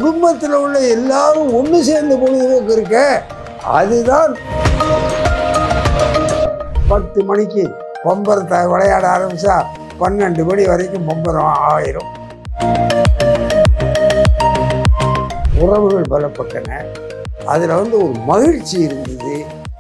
குடும்பத்தில் உள்ள எல்லாரும் ஒன்று சேர்ந்து பொழுதுபோக்கு இருக்க அதுதான் 10 மணிக்கு பம்பரத்தை விளையாட ஆரம்பித்தா 12 மணி வரைக்கும் பம்பரம் ஆயிரும். உறவுகள் பலப்பட்டன. அதில் ஒரு மகிழ்ச்சி இருந்தது.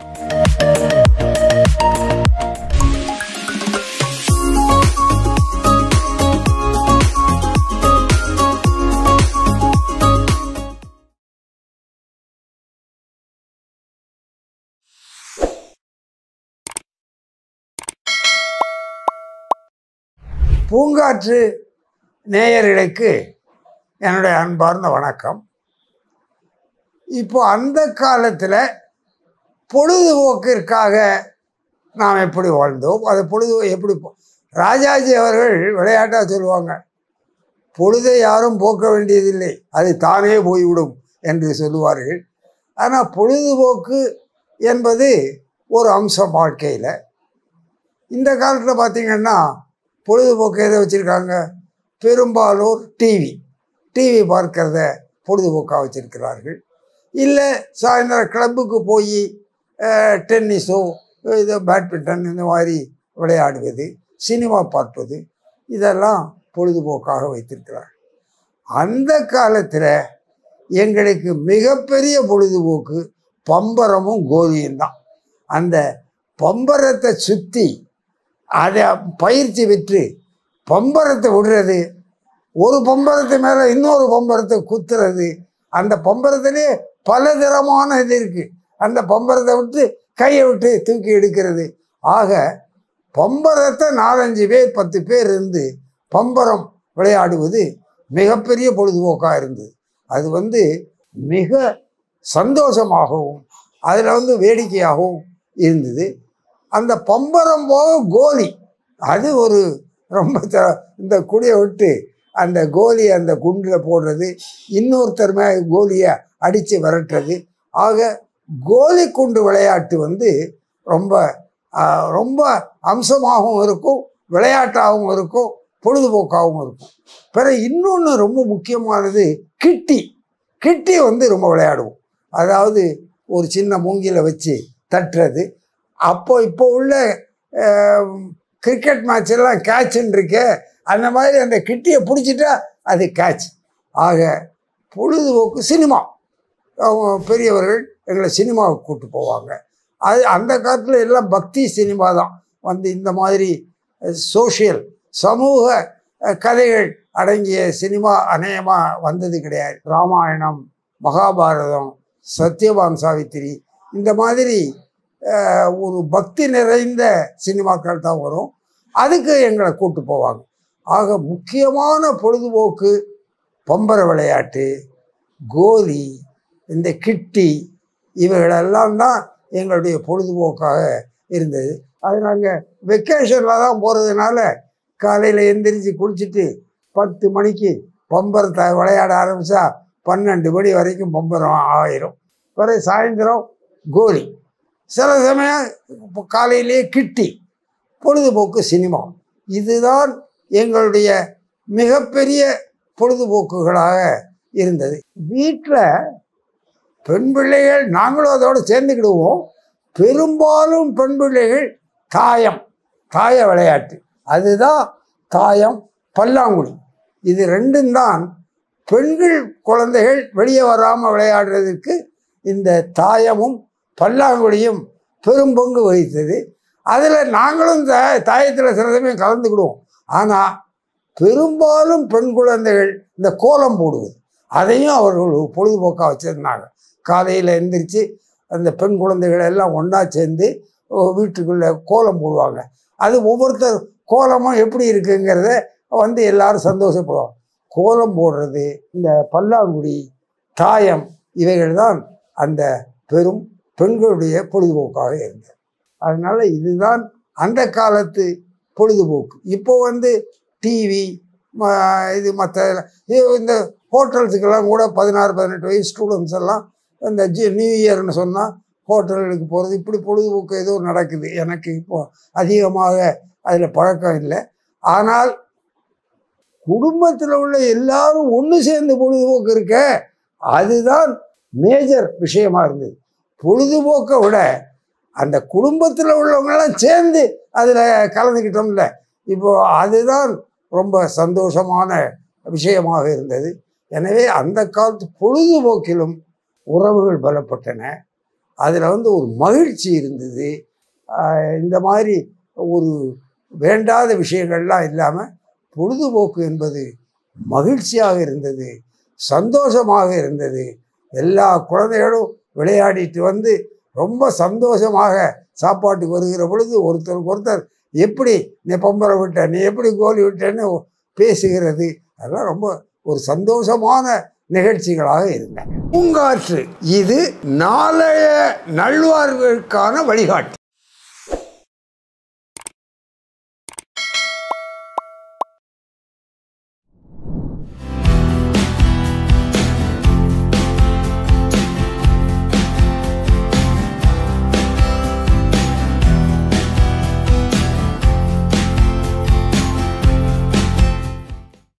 பூங்காற்று நேயர்களுக்கு என்னுடைய அன்பார்ந்த வணக்கம். இப்போ அந்த காலத்தில் பொழுதுபோக்கிற்காக நாம் எப்படி வாழ்ந்தோம், அது எப்படி ராஜாஜி அவர்கள் விளையாட்டாக சொல்லுவாங்க, பொழுதை யாரும் போக்க வேண்டியதில்லை, அது தானே போய்விடும் என்று சொல்லுவார்கள். ஆனால் பொழுதுபோக்கு என்பது ஒரு அம்சம் வாழ்க்கையில். இந்த காலத்தில் பார்த்திங்கன்னா பொழுதுபோக்கு எதை வச்சுருக்காங்க, பெரும்பாலோர் டிவி பார்க்கறத பொழுதுபோக்காக வச்சுருக்கிறார்கள். இல்லை சாயந்தரம் கிளப்புக்கு போய் டென்னிஸோ இது பேட்மிண்டன் இந்த மாதிரி விளையாடுவது, சினிமா பார்ப்பது, இதெல்லாம் பொழுதுபோக்காக வைத்திருக்கிறார்கள். அந்த காலத்தில் எங்களுக்கு மிகப்பெரிய பொழுதுபோக்கு பம்பரமும் கோலியும் தான். அந்த பம்பரத்தை சுற்றி அதை பயிற்சி பெற்று பம்பரத்தை விடுறது, ஒரு பம்பரத்து மேலே இன்னொரு பம்பரத்தை குத்துறது, அந்த பம்பரத்திலே பல தரமான இது இருக்குது. அந்த பம்பரத்தை விட்டு கையை விட்டு தூக்கி எடுக்கிறது. ஆக பம்பரத்தை 4-5 பேர் 10 பேர் இருந்து பம்பரம் விளையாடுவது மிகப்பெரிய பொழுதுபோக்காக இருந்தது. அது மிக சந்தோஷமாகவும் அதில் வேடிக்கையாகவும் இருந்தது. அந்த பம்பரம் போக கோலி, அது ஒரு ரொம்ப இந்த குடியை விட்டு அந்த கோலி அந்த குண்டில் போடுறது, இன்னொருத்தர் கோலியை அடித்து விரட்டுறது. ஆக கோலி குண்டு விளையாட்டு ரொம்ப ரொம்ப அம்சமாகவும் இருக்கும், விளையாட்டாகவும் இருக்கும், பொழுதுபோக்காகவும் இருக்கும். பிறகு இன்னொன்று ரொம்ப முக்கியமானது கிட்டி ரொம்ப விளையாடுவோம். அதாவது ஒரு சின்ன மூங்கில வச்சு தட்டுறது. இப்போ உள்ள கிரிக்கெட் மேட்செல்லாம் கேட்சுன்னு இருக்கு, அந்த மாதிரி அந்த கிட்டியை பிடிச்சிட்டா அது கேட்ச். ஆக பொழுதுபோக்கு சினிமா, பெரியவர்கள் எங்களை சினிமாவுக்கு கூப்பிட்டு போவாங்க. அது அந்த காலத்தில் எல்லாம் பக்தி சினிமா தான். இந்த மாதிரி சோஷியல் சமூக கதைகள் அடங்கிய சினிமா அநேகமாக வந்தது கிடையாது. ராமாயணம், மகாபாரதம், சத்யவான் சாவித்திரி, இந்த மாதிரி ஒரு பக்தி நிறைந்த சினிமாக்கள் தான் வரும். அதுக்கு எங்களை கூப்பிட்டு போவாங்க. ஆக முக்கியமான பொழுதுபோக்கு பம்பர விளையாட்டு, கோலி, இந்த கிட்டி, இவைகளெல்லாம் தான் எங்களுடைய பொழுதுபோக்காக இருந்தது. அது நாங்கள் வெக்கேஷனில் தான் போகிறதுனால காலையில் எந்திரிச்சு குளிச்சுட்டு 10 மணிக்கு பம்பரத்தை விளையாட ஆரம்பித்தா 12 மணி வரைக்கும் பம்பரம் ஆயிரும். பிறகு சாயந்தரம் கோலி, சில சமயம் காலையிலேயே கிட்டி, பொழுதுபோக்கு சினிமா. இதுதான் எங்களுடைய மிகப்பெரிய பொழுதுபோக்குகளாக இருந்தது. வீட்டில் பெண் பிள்ளைகள் நாங்களும் அதோடு சேர்ந்துக்கிடுவோம். பெரும்பாலும் பெண் பிள்ளைகள் தாய விளையாட்டு, அதுதான் தாயம், பல்லாங்குழி, இது ரெண்டும் தான் பெண்கள் குழந்தைகள் வெளியே வராமல் விளையாடுறதுக்கு இந்த தாயமும் பல்லாங்குழியும் பெரும் பங்கு வகித்தது. அதில் நாங்களும் தாயத்தில் சில சமயம் கலந்துக்கிடுவோம். ஆனால் பெரும்பாலும் பெண் குழந்தைகள் இந்த கோலம் போடுவது, அதையும் அவர்கள் பொழுதுபோக்காக வச்சுருந்தாங்க. காலையில் எந்திரிச்சு அந்த பெண் குழந்தைகள் எல்லாம் ஒன்றா சேர்ந்து வீட்டுக்குள்ளே கோலம் போடுவாங்க. அது ஒவ்வொருத்தர் கோலமும் எப்படி இருக்குங்கிறத எல்லாரும் சந்தோஷப்படுவாங்க. கோலம் போடுறது, இந்த பல்லாங்குழி, தாயம், இவைகள் தான் அந்த பெரும் பெண்களுடைய பொழுதுபோக்காக இருந்தது. அதனால் இதுதான் அந்த காலத்து பொழுதுபோக்கு. இப்போ டிவி, இது மற்ற இந்த ஹோட்டல்ஸுக்கெல்லாம் கூட 16-18 வயசு ஸ்டூடெண்ட்ஸ் எல்லாம் இந்த நியூ இயர்னு சொன்னால் ஹோட்டல்களுக்கு போகிறது, இப்படி பொழுதுபோக்கு ஏதோ நடக்குது. எனக்கு இப்போ அதிகமாக அதில் பழக்கம் இல்லை. ஆனால் குடும்பத்தில் உள்ள எல்லாரும் ஒன்று சேர்ந்து பொழுதுபோக்கு இருக்க அதுதான் மேஜர் விஷயமா இருந்தது. பொழுதுபோக்கை விட அந்த குடும்பத்தில் உள்ளவங்கெல்லாம் சேர்ந்து அதில் கலந்துக்கிட்டோம்ல, இப்போ அதுதான் ரொம்ப சந்தோஷமான விஷயமாக இருந்தது. எனவே அந்த காலத்து பொழுதுபோக்கிலும் உறவுகள் பலப்பட்டன. அதில் ஒரு மகிழ்ச்சி இருந்தது. இந்த மாதிரி ஒரு வேண்டாத விஷயங்கள்லாம் இல்லாமல் பொழுதுபோக்கு என்பது மகிழ்ச்சியாக இருந்தது, சந்தோஷமாக இருந்தது. எல்லா குழந்தைகளும் விளையாடிட்டு ரொம்ப சந்தோஷமாக சாப்பாட்டுக்கு வருகிற பொழுது ஒருத்தருக்கு ஒருத்தர் எப்படி நீ பம்பரை விட்ட, நீ எப்படி கோலி விட்டேன்னு பேசுகிறது, அதெல்லாம் ரொம்ப ஒரு சந்தோஷமான நிகழ்ச்சிகளாக இருந்தன. பூங்காற்று இது நாளைய நல்வாழ்வுக்கான வழிகாட்டி.